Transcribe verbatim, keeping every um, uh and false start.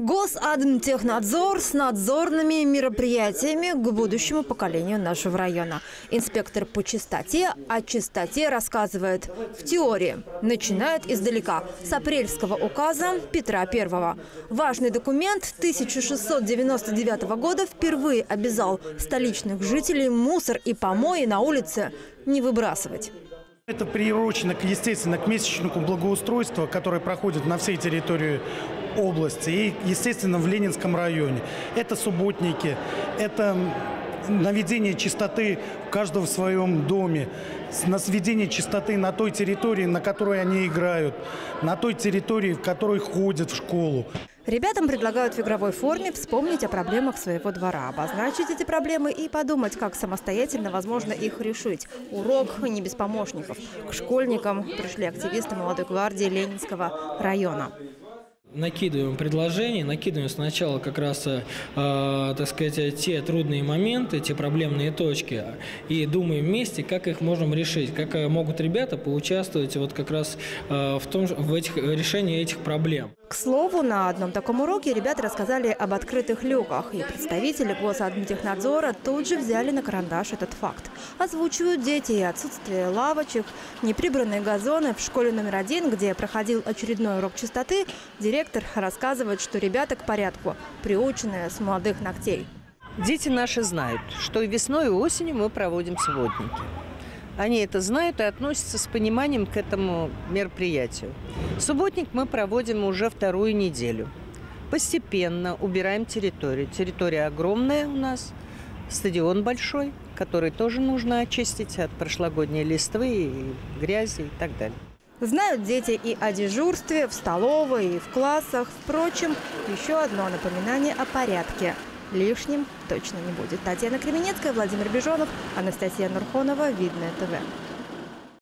Госадмтехнадзор с надзорными мероприятиями к будущему поколению нашего района. Инспектор по чистоте о чистоте рассказывает в теории. Начинает издалека, с апрельского указа Петра Первого. Важный документ тысяча шестьсот девяносто девятого года впервые обязал столичных жителей мусор и помои на улице не выбрасывать. Это приурочено, естественно, к месячнику благоустройства, который проходит на всей территории области и, естественно, в Ленинском районе. Это субботники, это наведение чистоты каждого в своем доме, наведение чистоты на той территории, на которой они играют, на той территории, в которой ходят в школу. Ребятам предлагают в игровой форме вспомнить о проблемах своего двора, обозначить эти проблемы и подумать, как самостоятельно возможно их решить. Урок не без помощников. К школьникам пришли активисты молодой гвардии Ленинского района. Накидываем предложения, накидываем сначала как раз, э, так сказать, те трудные моменты, те проблемные точки, и думаем вместе, как их можем решить, как могут ребята поучаствовать вот как раз э, в том, в этих решении этих проблем. К слову, на одном таком уроке ребята рассказали об открытых люках, и представители Госадмтехнадзора тут же взяли на карандаш этот факт. Озвучивают дети и отсутствие лавочек, неприбранные газоны. В школе номер один, где проходил очередной урок чистоты, директор рассказывает, что ребята к порядку приучены с молодых ногтей. Дети наши знают, что и весной, и осенью мы проводим субботники. Они это знают и относятся с пониманием к этому мероприятию. Субботник мы проводим уже вторую неделю. Постепенно убираем территорию. Территория огромная у нас, стадион большой, который тоже нужно очистить от прошлогодней листвы, грязи и так далее. Знают дети и о дежурстве в столовой, и в классах. Впрочем, еще одно напоминание о порядке. Лишним точно не будет. Татьяна Кременецкая, Владимир Бежонов, Анастасия Нурхонова, Видное ТВ.